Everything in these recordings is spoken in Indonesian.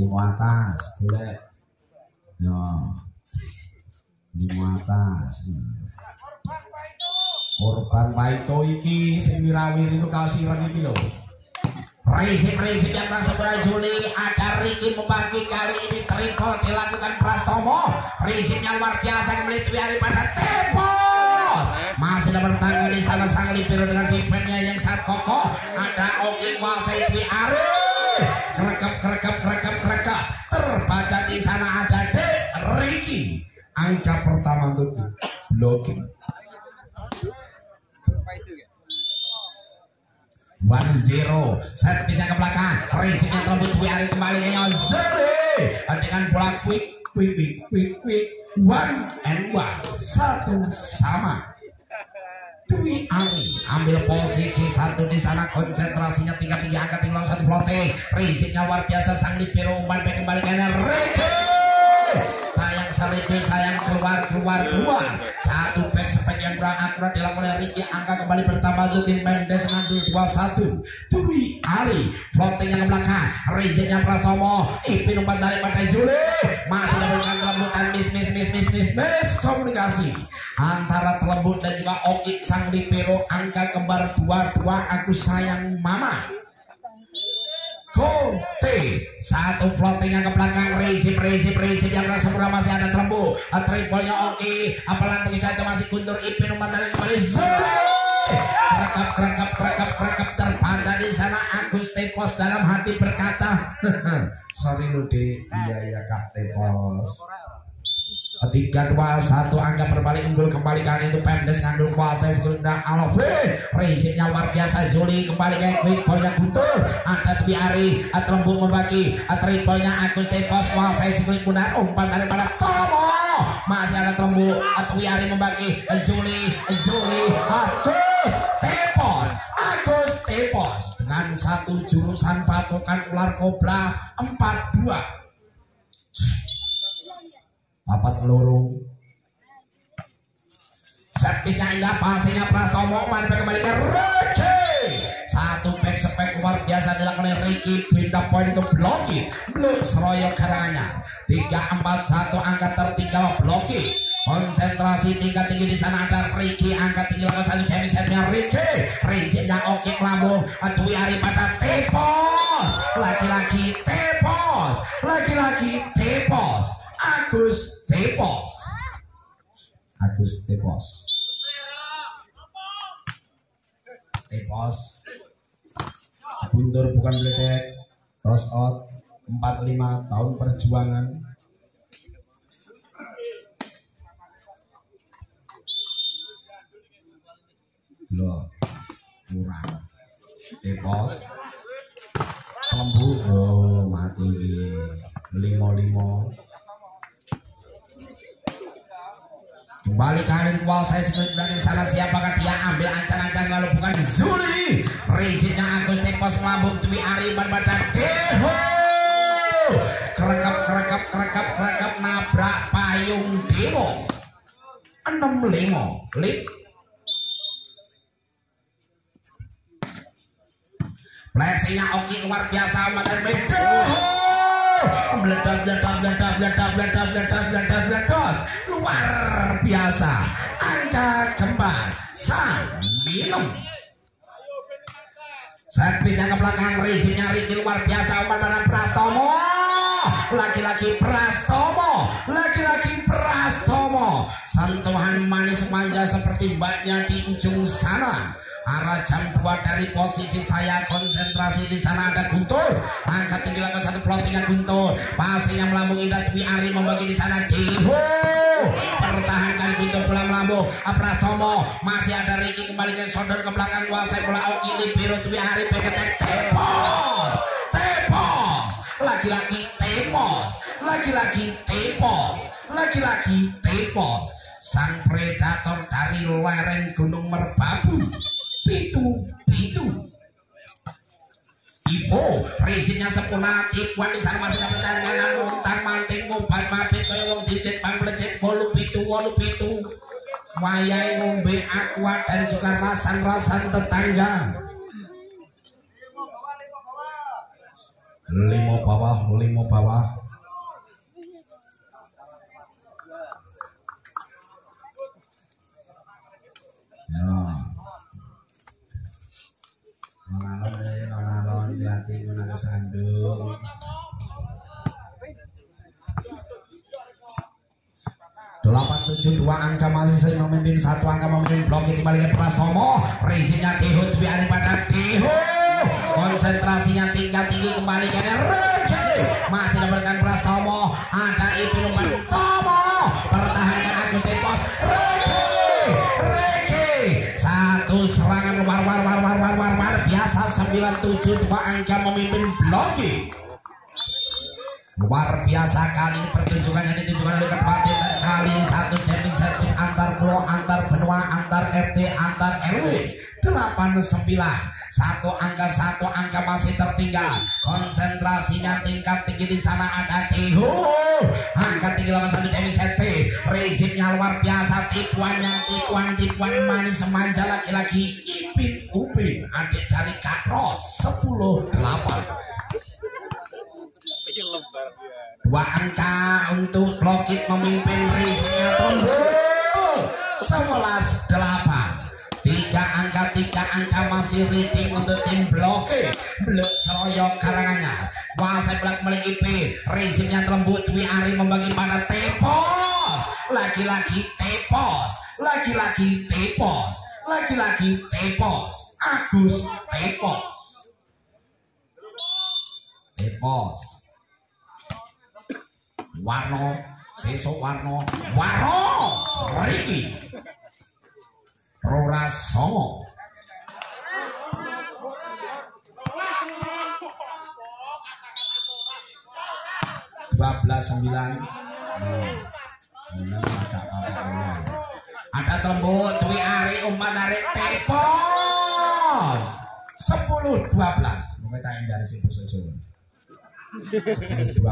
limo atas boleh ya limo atas korban baito iki sing wirawiri itu kasiran iki lho prinsip-prinsip yang merasa Juli ada Ricky membagi kali ini triple dilakukan Prastomo prinsip yang luar biasa kembali Dwi pada Tepos masih dapat tangga di sana sang Libero dengan defense-nya yang sangat kokoh ada Oki kuasai Dwi Ari kerekap terbaca di sana ada Ricky angka pertama untuk blocking 1-0 set bisa ke belakang racingnya terlebut Dwi Ari kembali ke Zoli dengan bola quick 1-1 satu sama Dwi Ari ambil posisi satu di sana konsentrasinya 3-3 angkat tinggal satu floating racingnya luar biasa sang libero umpan back kembali ke Ricky sayang seribu sayang keluar satu back spek yang kurang akurat dilakukan oleh Ricky angka kembali bertambah untuk tim Mendes ngambil 2-1 Dwi Ari floating yang ke belakang racingnya Prastomo Ipin umpan dari Pantai Zuli masih melakukan telembutan miss komunikasi antara telembut dan juga Oki sang libero angka kembar 2-2 aku sayang mama Kote satu floating yang ke belakang resip yang rasa murah masih ada terembu triple-nya Oki apalan bagi saja masih Guntur Ipin umpan dari kembali kerekap terbaca di sana Agus Tepos dalam hati berkata sorry Ludi iya Kak Tepos 3-2-1 angka berbalik unggul kembali kali itu Pendes ngandung kuasa dan Alvin resipnya luar biasa Zuli kembali ke quick ballnya Guntur ada Dwi Ari terembung membagi triple-nya Agus Tepos kuasai sekali kemudian umpan daripada Tomo masih ada terembung Dwi Ari membagi Zuli Agus Tepos dengan satu jurusan patokan ular kobra 4-2 papat loro servisnya indah passingnya Prastomo umpan kembali ke Ricky satu back spek luar biasa dilakukan oleh Ricky pindah poin itu blocking blok Seroyo Karanganyar 3-4-1 angka tertinggal blocking konsentrasi tingkat tinggi di sana ada Ricky angka tinggi lakukan satu jamming setnya Ricky Riziknya Oki melambung Dwi Ari pada Tepos lagi-lagi Tepos Agus Tepos Guntur bukan bledek toss out 45 tahun perjuangan loh kurang Tepos lembu oh mati 5-5 kembali kali dikuasai sekali dari sana siapakah dia ambil ancang-ancang kalau bukan Zuli resipnya Agus Tepos melambung Dwi Ari berbadan Deho kerekap nabrak payung Dewo 6-5 lip flashingnya Oki luar biasa makan Deho meledak luar biasa angka kembar sang minum servis yang ke belakang resipnya Ricky luar biasa umpan pada Prastomo laki-laki Prastomo sentuhan manis manja seperti mbaknya di ujung sana arah jam 2 dari posisi saya konsentrasi di sana ada Guntur angkat tinggi lakukan satu floatingnya Guntur passingnya melambung indah Dwi Ari membagi di sana Deho pertahankan Guntur bola melambung Prastomo masih ada Ricky kembali ke sodor ke belakang kuasai bola Oki libero Dwi Ari peketek Tepos lagi-lagi Tepos sang predator dari lereng Gunung Merbabu Pitu Ivo resipnya sempurna tipuan di sana masih dapat tangan montang manting mobat mabit kaya wong dicet pangplecet wolu pitu wayai ngombe aqua dan juga rasan tetangga 5 bawah ya nalon dilatih gunakan sandung 872 angka masih saya memimpin, 1 angka memimpin blok kembali ke Prastomo, racingnya Deho biarin pada Deho, konsentrasinya tingkat tinggi kembali ke Rege, masih dapatkan Prastomo, ada Ipin umpan Tomo, pertahankan Agus Tepos, Rege, satu serangan war biasa 972 angka memimpin blok. Luar biasa kali ini pertunjukannya ditunjukkan oleh Kepatin dan kali ini satu jumping service antar pulau, antar benua, antar RT, antar RW 89 satu angka masih tertinggal, konsentrasinya tingkat tinggi di sana ada Deho, angka tinggi lawan satu jumping service, rezimnya luar biasa, tipuan manis semanja laki-laki Ipin Upin adik dari Kak Ros 10-8. 2 angka untuk Blokit memimpin racingnya Trombo 11-8. 3 angka masih reading untuk tim Blokit Blok Seroyok Karanganyar. Wasai belak milik IP racingnya Lembut Dwi Ari membagi pada Tepos, laki-laki Tepos, Agus Tepos Warno Seso Warno Riki Rora Songo 12-9. Ada Telembut Dwi Ari umpan dari Tepos 10-12. Mungkin tanya dari Sibu Sejo 10-12.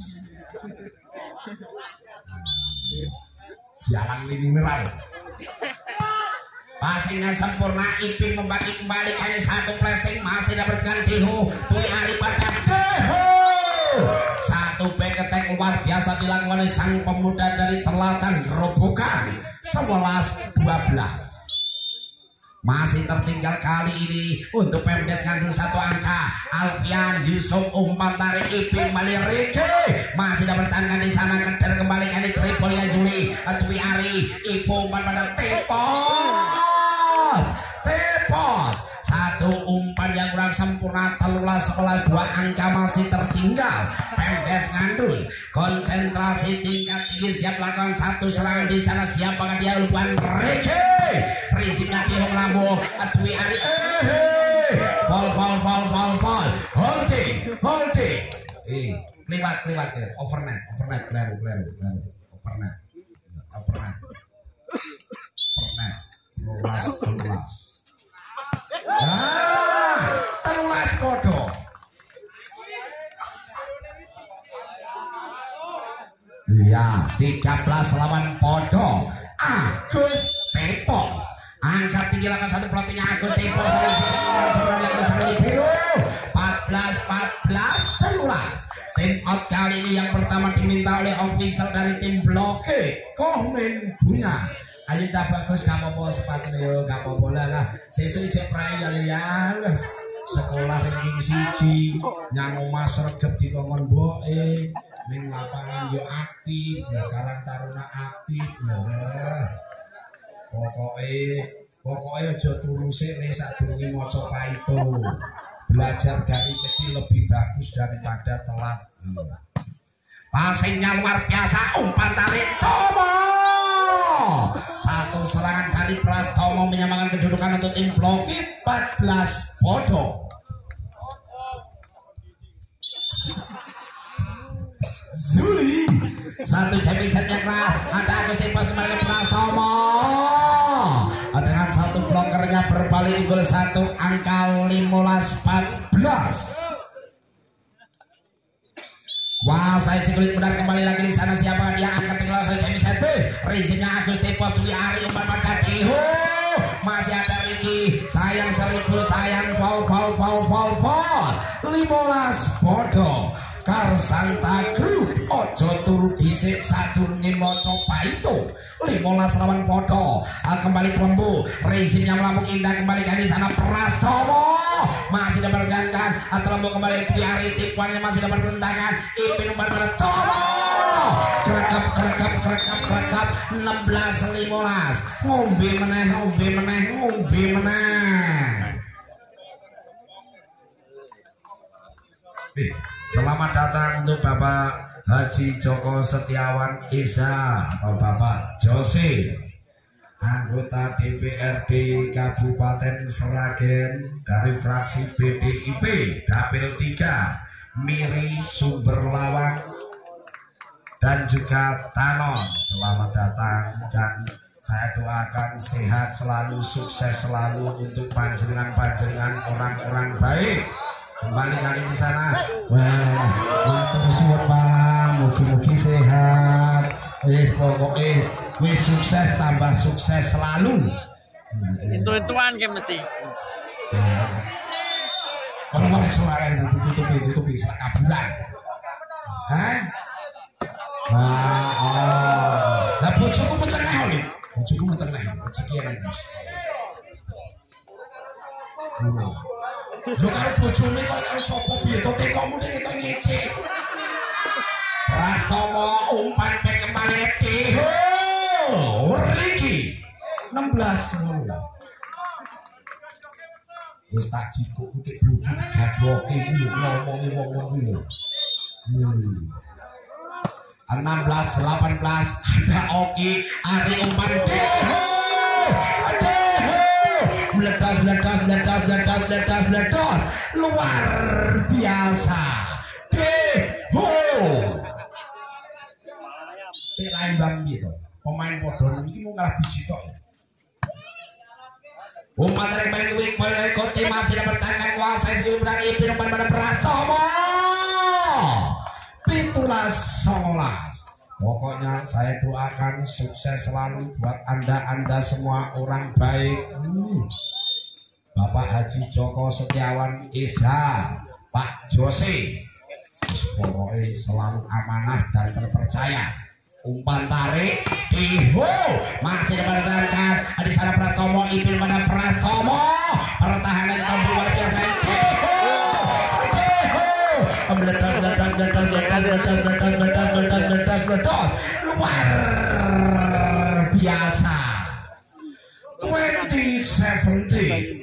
Jalan mineral. Passingnya sempurna, Ipin membagi kembali kali satu flashing masih dapatkan Deho, Dwi Ari pada Deho. Satu back attack luar biasa dilakukan oleh sang pemuda dari Telatan Gerobokan 11-12. Masih tertinggal kali ini untuk Pemdes ngandung 1 angka. Alfian Yusuf umpan tarik Ipin kembali Rege masih dapat di sana, keder kembali kali triplenya Juli Dwi Ari Ipo umpan pada Tepos satu umpan yang kurang sempurna, 13-11. 2 angka masih tertinggal. Pemdes ngandul konsentrasi tingkat tinggi, siap lakukan satu serangan di sana, siap banget dia lupakan Rege prinsipnya di Lambung Dwi Ari fall holding kliwat overnight kleru overnight telulas podo. Iya, 13-8 podo. Agus Tepos angkat tinggi lakukan satu floatingnya Agus Tepos yang besar di biru 14-14 telulas. Tim out kali ini yang pertama diminta oleh official dari tim Blokit Komen punya. Ayo coba Gus, gak apa-apa sepatunya yo, gak apa-apa lah. Sesuk ijek prai ya sekolah ranking 1 nyang omah sregep dikongkon mboke ning lapangan yo aktif, Karang Taruna aktif lho. Pokoke aja turu sik nek sadurunge maca paito. Belajar dari kecil lebih bagus daripada telat. Passingnya luar biasa, umpan tarik Tomo. Satu serangan dari Prastomo menyamakan kedudukan untuk tim Blokit 14 podo. Zuli satu jam setnya keras, ada Agus Tepos kembali ke Prastomo dengan satu blokernya berbalik unggul 1 angka 15-14. Wah, saya si kulit benar kembali lagi di sana, siapa dia angkat tinggal saya jam service. Racingnya Agus Tepos Dwi Ari umpan pada Deho. Masih ada Riki, sayang 1000, sayang fall 15-14. 15 podo Karsanta Group ojo turu dhisik sadurunge maca paito 15 lawan podo kembali Lembu racingnya melambung indah kembali ke sana Prastomo masih dapat bergantian Lembu kembali Dwi Ari tipuannya masih dapat berentangan Ipin umpan pada Tomo kerekap 16-15 ngombe meneh selamat datang untuk Bapak Haji Joko Setiawan Esa atau Bapak Jose, anggota DPRD Kabupaten Sragen dari fraksi PDIP Dapil 3 Miri Sumberlawang dan juga Tanon. Selamat datang dan saya doakan sehat selalu, sukses selalu untuk panjenengan orang-orang baik. Kembali kali di sana. Wah, matur suwun Pak, mugi-mugi sehat. Wis pokoke wis sukses tambah sukses selalu. Itu-ituan ke mesti. Kalau malah suara nanti tutupi sak kaburan. Hah? Lah bojoku metengah lho. Bojoku metengah. Rezeki ana terus. Lho karo bojone kok karo sapa piye to tekomu nek kok ngece. Prastomo umpan pe kembali Deho. Riki 16-15. Wis tak jikuk iki bojo dadoke iki ngomongi wong-wong iki lho. 16-18 ada Oki Ari umpan Deho. Meledos luar biasa Deho lain bang gitu pemain bodoh ini mau ngalah biji tok umpan dari balik wik balik koti masih dapat tangan kuasa isi berani Ipin umpan pada Prastomo 17-19. Pokoknya saya doakan sukses selalu buat anda semua orang baik. Bapak Haji Joko Setiawan Esa, Pak Jose, pokoknya selalu amanah dan terpercaya. Umpan tarik, Deho masih dipertahankan di sana Prastomo, Ipin pada Prastomo, pertahanan itu luar biasa. Meledos luar biasa 2017.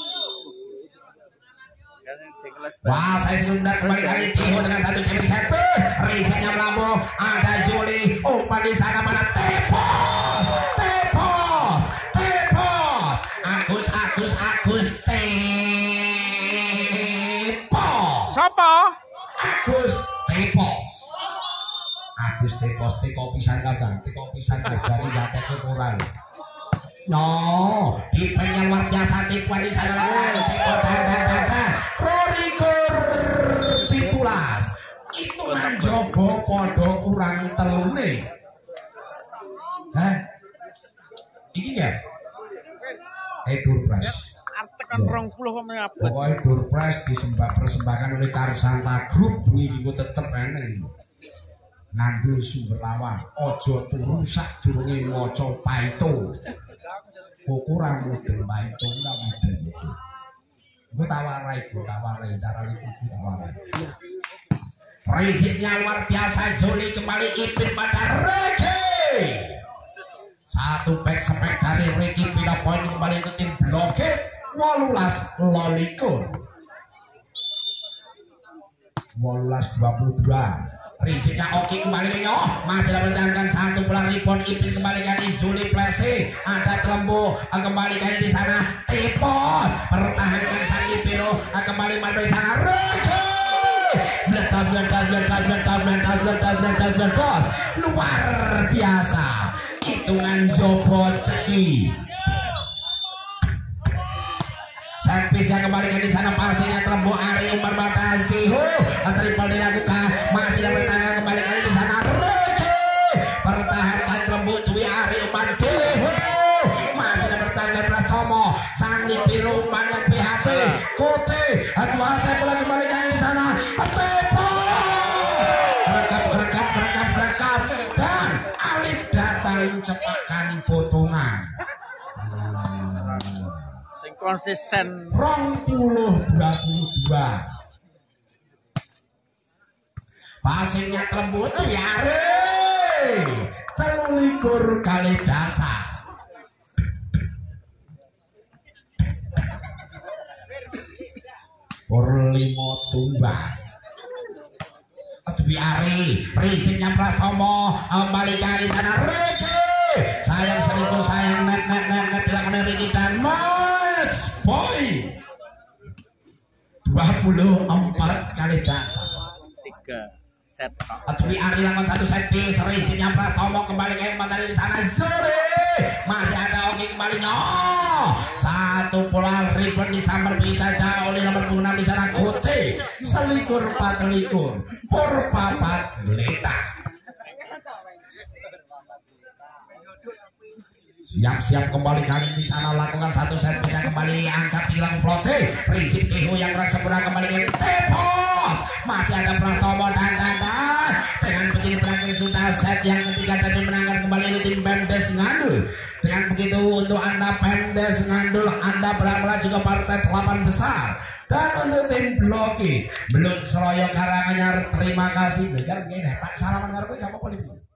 Wah, saya sebelumnya kembali kali Deho dengan satu cemi servis, racingnya melambung, ada Juli, umpan di sana pada Tepos, Agus Tepos. Siapa? Agus Tepos, teko pisan kas dari bateke kurang. No, defense luar biasa tipuan di sana lakukan teko dan Rorikur Pitulas. Itu nang jogo podo kurang telune. Hah? Iki ya? Durpres. Artekan 20 apa? Pokoknya Durpres persembahkan oleh Karsanta Group ini gue tetep enak. Ngandul Sumberlawang, ojo turu sak durunge maca paito. Kurang mudeng paito ora mudeng. Gue tawarai cara itu gue tawarai. Prinsipnya luar biasa. Zuli kembali Ipin pada Reki. Satu back spek dari Reki pindah poin kembali ke tim bloke 18 lolikur 18-22. Prinsipnya Oki kembali ke masih dapat menjalankan satu bola rebound. Ipin kembali di Zuli Plesi, ada Telembu kembali di sana Tepos pertahankan sang Ipiro kembali main di sana Reki meledos luar biasa hitungan Jobo Ceki. Servisnya kembali di sana, passingnya Telembu Ari umpan batas Deho, triple dilakukan masih dapat tangan kembali di sana Reki pertahankan Telembu Dwi Ari umpan Deho masih dapat tangan Prastomo sang Lipiro umpan yang PHP Kote kuasa bola kembali di sana lingkungan. Sing konsisten. 2022. Pasingnya lembut biare. 23 kali dasar. Limo tumbang. Biari risiknya Prastomo kembali dari sana. Riki sayang selingkuh, sayang net dilakukan Riki dan match point 24 kali dasar. 3 set. Biari lakukan 1 set piece. Risiknya Prastomo kembali ke dari sana. Zuri masih ada Oki kembalinya. 1 bola ribbon disambar bisa jauh oleh nomor 6 di sana. Kuti selikur 4 likur perpapat letak. Siap-siap kembali kali di sana lakukan 1 set bisa kembali angkat hilang floating. Prinsip Ihu yang merasa sempurna kembali ke tepos. Masih ada Prastomo dan dengan begini berakhir sudah set yang ketiga tadi menangkan kembali ini tim Pendes Ngandul. Dengan begitu untuk Anda Pendes Ngandul, Anda berapa juga partai 8 besar. Dan untuk tim Bloki Belum Seroyo Karanganyar, terima kasih. Dengar gini, tak salaman ngaruh kamu boleh.